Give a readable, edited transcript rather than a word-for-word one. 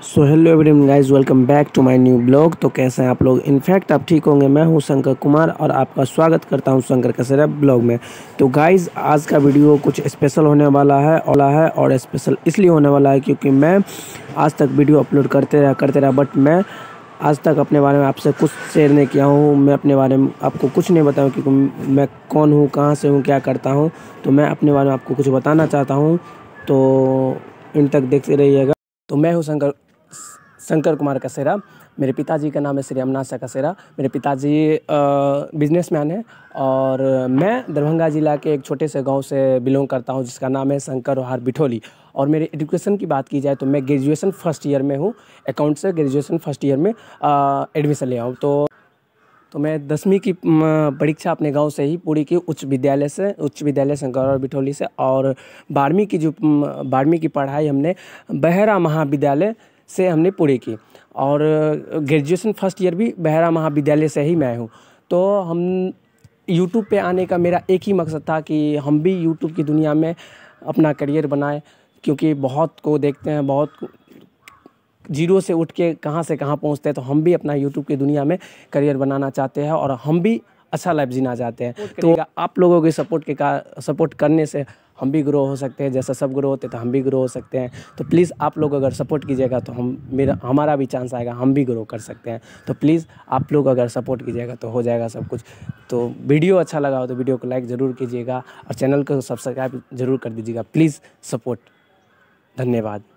So hello everyone guys, welcome back to my new blog. तो कैसे हैं आप लोग? इनफैक्ट आप ठीक होंगे। मैं हूं शंकर कुमार और आपका स्वागत करता हूं शंकर कसेरा ब्लॉग में। तो गाइस आज का वीडियो कुछ स्पेशल होने वाला है और स्पेशल इसलिए होने वाला है क्योंकि मैं आज तक वीडियो अपलोड करते रहा बट मैं आज तक अपने बारे में आपसे कुछ शेयर नहीं किया हूँ। मैं अपने बारे में आपको कुछ नहीं बताऊँ क्योंकि मैं कौन हूँ, कहाँ से हूँ, क्या करता हूँ। तो मैं अपने बारे में आपको कुछ बताना चाहता हूँ, तो इन तक देखते रहिएगा। तो मैं हूँ शंकर कुमार कसेरा। मेरे पिताजी का नाम है श्री अमनाथ कसेरा। मेरे पिताजी बिजनेसमैन हैं और मैं दरभंगा ज़िला के एक छोटे से गांव से बिलोंग करता हूं जिसका नाम है शंकरहार बिठौली। और मेरे एजुकेशन की बात की जाए तो मैं ग्रेजुएशन फर्स्ट ईयर में हूं। अकाउंट से ग्रेजुएशन फर्स्ट ईयर में एडमिशन लिया हूं। तो मैं 10वीं की परीक्षा अपने गांव से ही पूरी की, उच्च विद्यालय शंकरहार बिठौली से। और 12वीं की पढ़ाई हमने बेहरा महाविद्यालय से हमने पूरी की और ग्रेजुएशन फर्स्ट ईयर भी बेहरा महाविद्यालय से ही मैं हूँ। तो हम यूट्यूब पे आने का मेरा एक ही मकसद था कि हम भी यूट्यूब की दुनिया में अपना करियर बनाएं, क्योंकि बहुत को देखते हैं, बहुत जीरो से उठ के कहाँ से कहाँ पहुँचते हैं। तो हम भी अपना यूट्यूब की दुनिया में करियर बनाना चाहते हैं और हम भी अच्छा लाइफ जीना चाहते हैं। तो आप लोगों के सपोर्ट करने से हम भी ग्रो हो सकते हैं। जैसा सब ग्रो होते हैं तो हम भी ग्रो हो सकते हैं। तो प्लीज़ आप लोग अगर सपोर्ट कीजिएगा तो हमारा भी चांस आएगा, हम भी ग्रो कर सकते हैं। तो प्लीज़ आप लोग अगर सपोर्ट कीजिएगा तो हो जाएगा सब कुछ। तो वीडियो अच्छा लगा हो तो वीडियो को लाइक ज़रूर कीजिएगा और चैनल को सब्सक्राइब ज़रूर कर दीजिएगा। Please support. धन्यवाद।